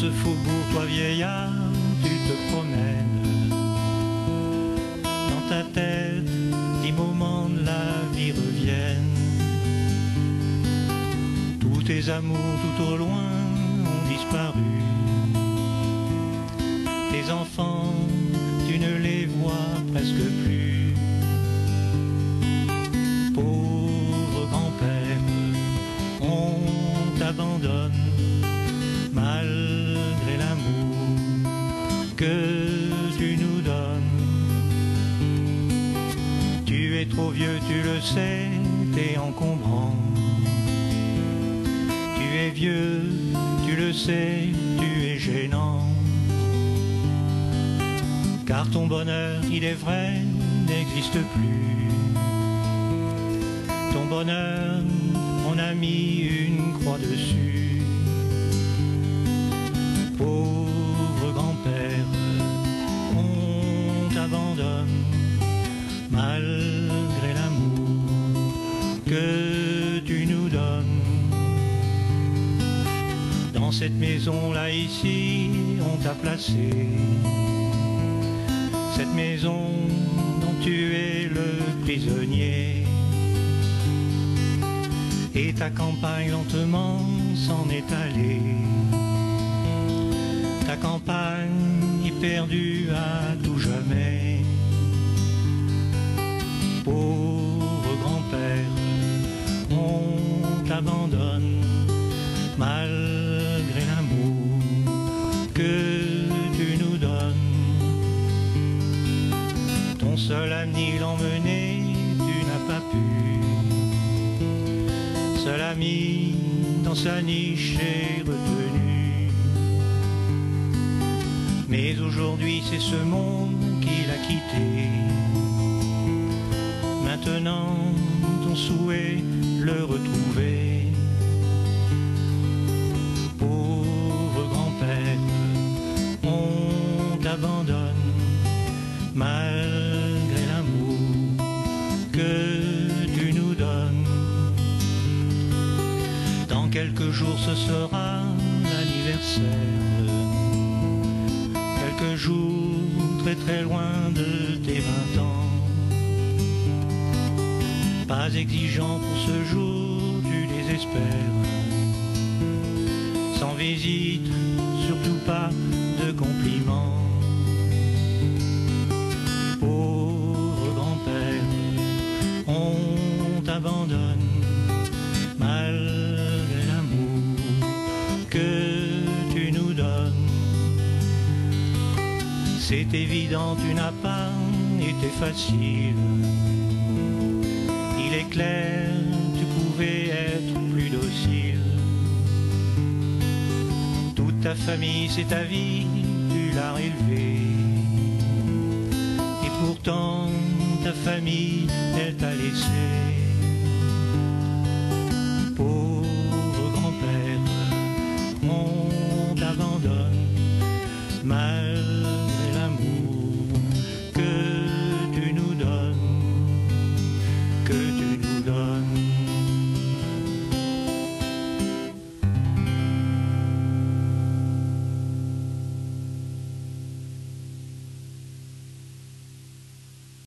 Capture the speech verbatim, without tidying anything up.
ce faubourg, toi vieillard, tu te promènes. Dans ta tête, les moments de la vie reviennent. Tous tes amours tout au loin ont disparu. Tes enfants, tu ne les vois presque plus. Pauvre grand-père, on t'abandonne malgré l'amour que tu nous donnes. Tu es trop vieux, tu le sais, t'es encombrant. Tu es vieux, tu le sais, tu es gênant. Car ton bonheur, il est vrai, n'existe plus. Ton bonheur, on a mis une croix dessus. Pauvre grand-père, on t'abandonne malgré l'amour que tu nous donnes. Dans cette maison là ici, on t'a placé. Cette maison dont tu es le prisonnier. Et ta campagne lentement s'en est allée. Ta campagne est perdue à tout jamais. Pauvre grand-père, on t'abandonne malgré l'amour que tu nous donnes. Ton seul ami l'emmener, tu n'as pas pu. Seul ami dans sa niche est retenu. Mais aujourd'hui c'est ce monde qu'il a quitté. Maintenant ton souhait le retrouver. Pauvre grand-père, on t'abandonne malgré l'amour que tu nous donnes. Dans quelques jours ce sera l'anniversaire. Quelques jours très très loin de tes vingt ans. Pas exigeant pour ce jour, tu désespères. Sans visite, surtout pas de compliments. Pauvre grand-père, on t'abandonne malgré l'amour que tu nous donnes. C'est évident, tu n'as pas été facile. Il est clair, tu pouvais être plus docile. Toute ta famille, c'est ta vie, tu l'as élevée. Et pourtant, ta famille, elle t'a laissé.